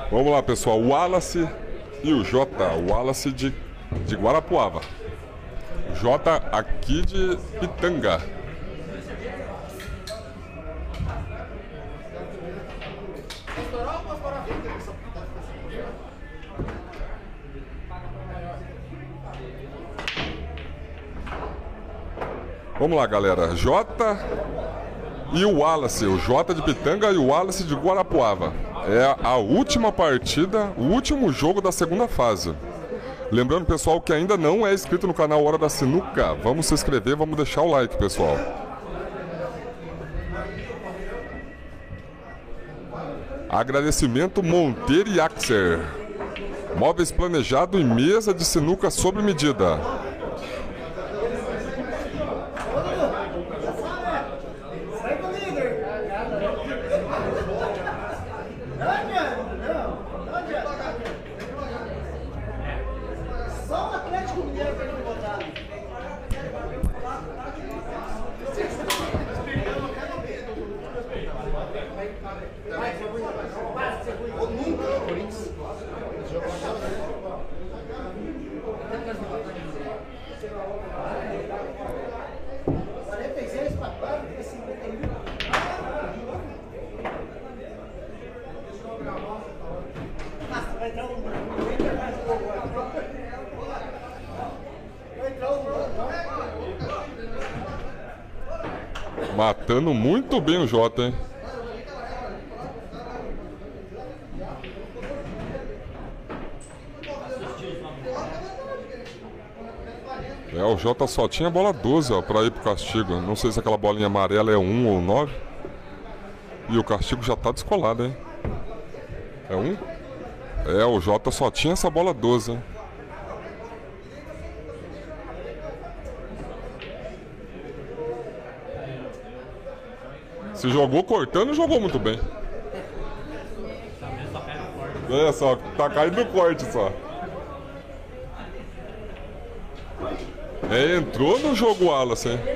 Vamos lá, pessoal. O Wallace e o Jota. O Wallace de Guarapuava. Jota aqui de Pitanga. Vamos lá, galera. Jota e o Wallace. O Jota de Pitanga e o Wallace de Guarapuava. É a última partida, o último jogo da segunda fase. Lembrando, pessoal, que ainda não é inscrito no canal Hora da Sinuca. Vamos se inscrever, vamos deixar o like, pessoal. Agradecimento Monteiro e Axer. Móveis planejado e mesa de sinuca sob medida. Matando muito bem o Jota, hein? É, o Jota só tinha bola 12, ó, pra ir pro castigo. Não sei se aquela bolinha amarela é 1 ou 9. E o castigo já tá descolado, hein? É 1? É, o Jota só tinha essa bola 12, hein? Se jogou cortando, jogou muito bem. É, só tá caindo no corte só. É, entrou no jogo o Wallace, hein?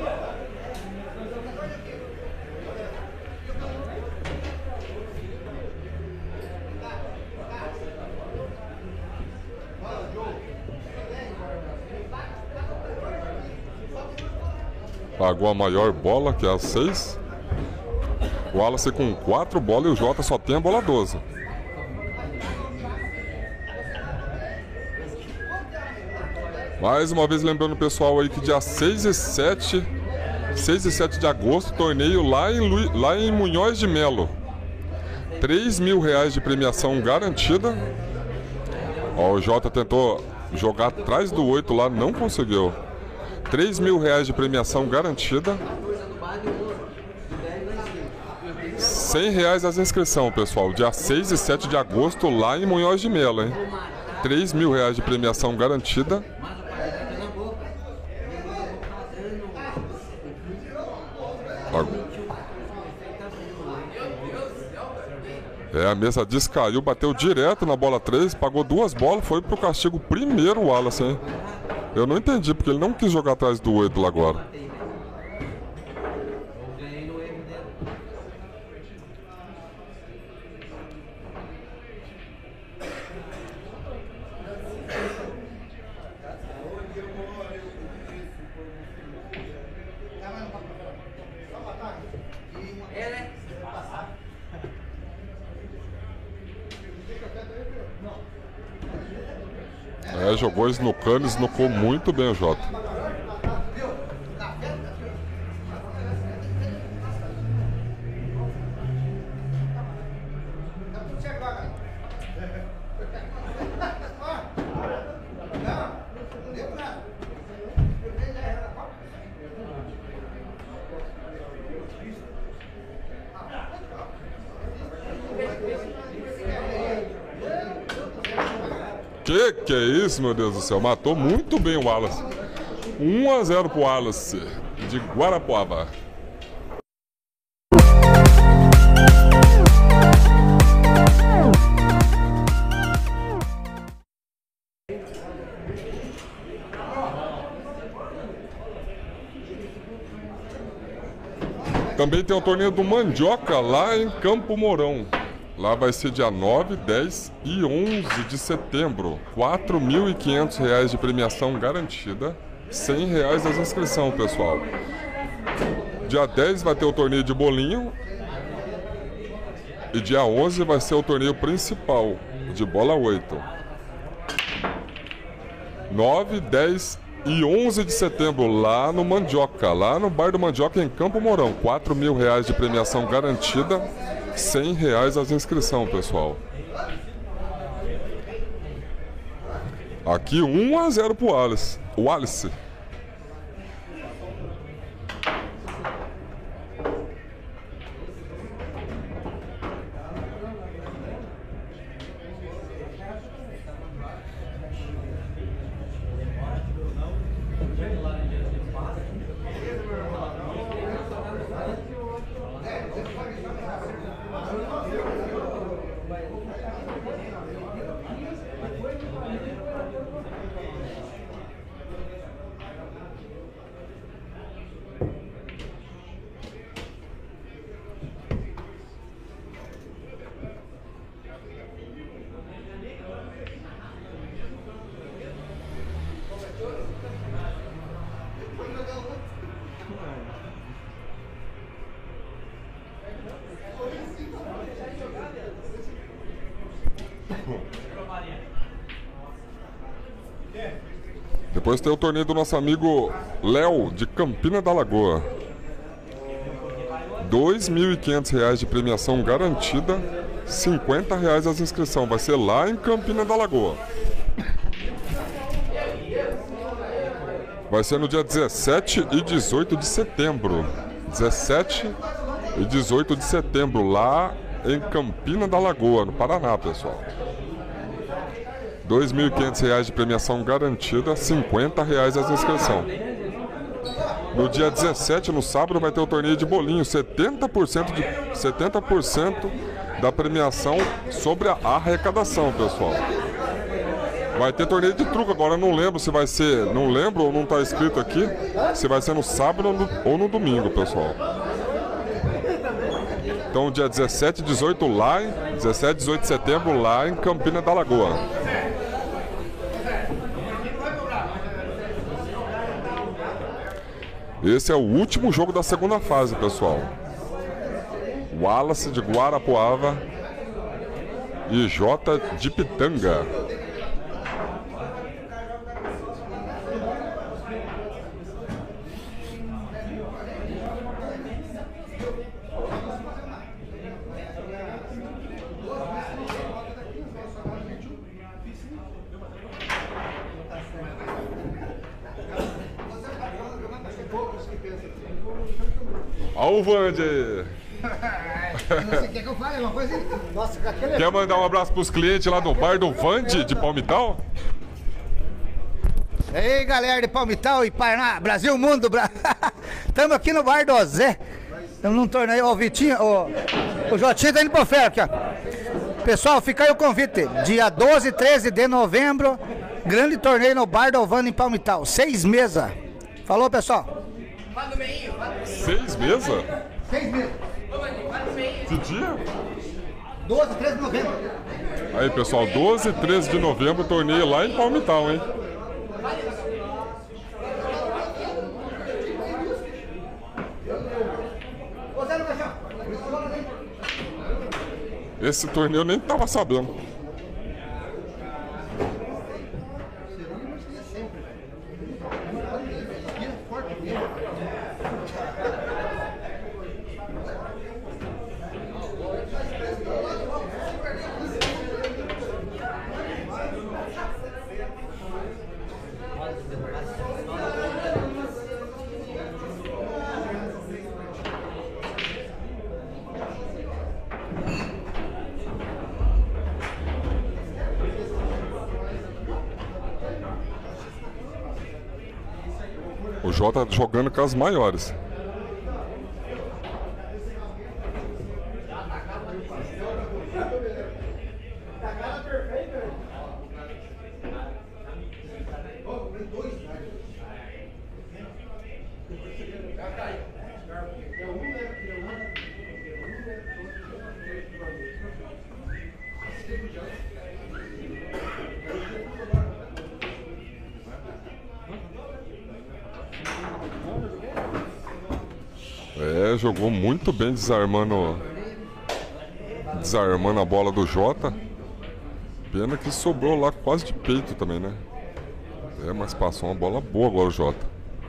Pagou a maior bola, que é a 6. O Wallace com 4 bolas e o Jota só tem a bola 12. Mais uma vez lembrando o pessoal aí que dia 6 e 7 de agosto, torneio lá em Munhoz de Melo. R$3.000 de premiação garantida. Ó, o Jota tentou jogar atrás do 8 lá, não conseguiu. R$3.000 de premiação garantida. R$100 as inscrições, pessoal. Dia 6 e 7 de agosto, lá em Munhoz de Melo, hein? R$3.000 de premiação garantida. É, a mesa descaiu, bateu direto na bola 3, pagou 2 bolas, foi pro castigo primeiro o Wallace, hein? Eu não entendi, porque ele não quis jogar atrás do 8 lá agora. É, jogou snucando, snucou muito bem o Jota. Que é isso, meu Deus do céu? Matou muito bem o Wallace. 1-0 pro Wallace de Guarapuava. Também tem o torneio do Mandioca lá em Campo Mourão. Lá vai ser dia 9, 10 e 11 de setembro. R$ 4.500 de premiação garantida. R$ 100 as inscrições, pessoal. Dia 10 vai ter o torneio de bolinho. E dia 11 vai ser o torneio principal de bola 8. 9, 10 e 11 de setembro, lá no Mandioca, lá no Bar do Mandioca, em Campo Mourão. R$ 4.000 de premiação garantida, R$ 100 as inscrições, pessoal. Aqui 1-0 pro Wallace. Wallace. Depois tem o torneio do nosso amigo Léo, de Campina da Lagoa. R$ 2.500 de premiação garantida, R$ 50 as inscrições. Vai ser lá em Campina da Lagoa. Vai ser no dia 17 e 18 de setembro. 17 e 18 de setembro, lá em Campina da Lagoa, no Paraná, pessoal. R$ 2.500 de premiação garantida, R$ 50 as inscrições. No dia 17, no sábado, vai ter o torneio de bolinho, 70% da premiação sobre a arrecadação, pessoal. Vai ter torneio de truco, agora eu não lembro se vai ser, não lembro ou não está escrito aqui, se vai ser no sábado ou no domingo, pessoal. Então, dia 17 e 18 lá, 17 e 18 de setembro, lá em Campina da Lagoa. Esse é o último jogo da segunda fase, pessoal. Wallace de Guarapuava e Jota de Pitanga. Olha o Vande! Você quer que eu fale alguma coisa? Nossa, quer mandar um abraço pros clientes lá do bar do Vande, de Palmital? Ei, galera de Palmital e Paraná, Brasil, mundo, estamos aqui no bar do Zé. Estamos num torneio, ó, o Vitinho, o Jotinho tá indo pro ferro aqui, ó. Pessoal, fica aí o convite, dia 12 e 13 de novembro, grande torneio no bar do Vande em Palmital, 6 mesas. Falou, pessoal? 6 mesas? 6 mesas. Que dia? 12 e 13 de novembro. Aí, pessoal, 12 e 13 de novembro, torneio lá em Palmital, hein? Esse torneio eu nem tava sabendo. O Jota jogando com as maiores. jogou muito bem desarmando a bola do Jota. Pena que sobrou lá quase de peito também, né? Mas passou uma bola boa agora o Jota.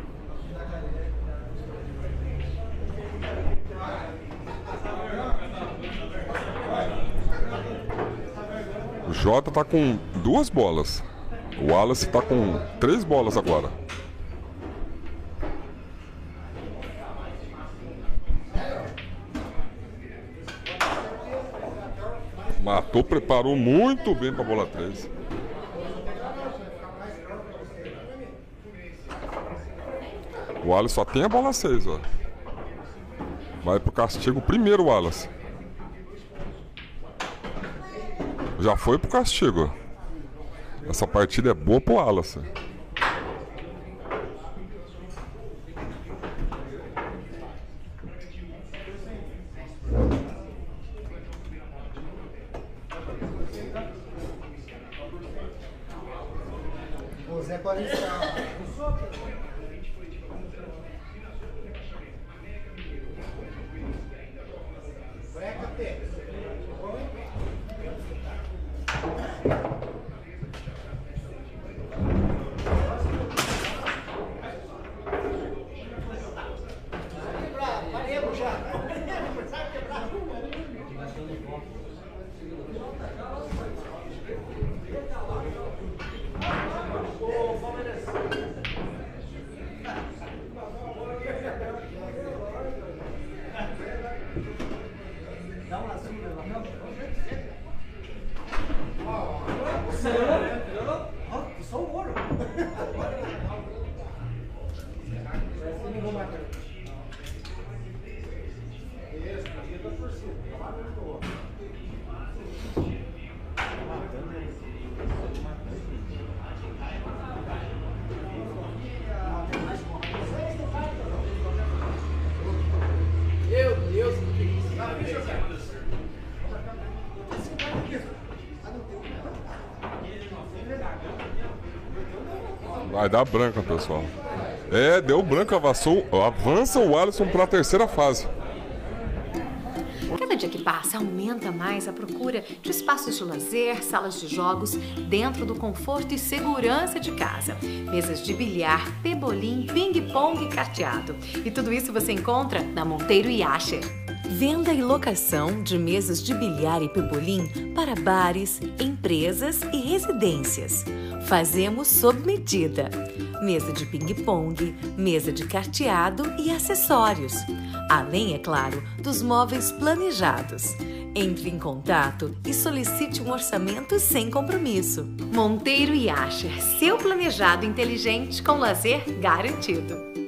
O Jota tá com 2 bolas. O Wallace tá com 3 bolas agora. Matou, preparou muito bem para a bola 3. O Wallace só tem a bola 6, ó. Vai pro castigo primeiro o Wallace. Já foi pro castigo. Essa partida é boa pro Wallace. O Zé pode estar. Vai dar branca, pessoal. Deu branca, avança o Alisson para a terceira fase. Cada dia que passa, aumenta mais a procura de espaços de lazer, salas de jogos, dentro do conforto e segurança de casa. Mesas de bilhar, pebolim, ping-pong e carteado. E tudo isso você encontra na Monteiro e Asher. Venda e locação de mesas de bilhar e pebolim para bares, empresas e residências. Fazemos sob medida. Mesa de ping-pong, mesa de carteado e acessórios. Além, é claro, dos móveis planejados. Entre em contato e solicite um orçamento sem compromisso. Monteiro e Asher, seu planejado inteligente com lazer garantido.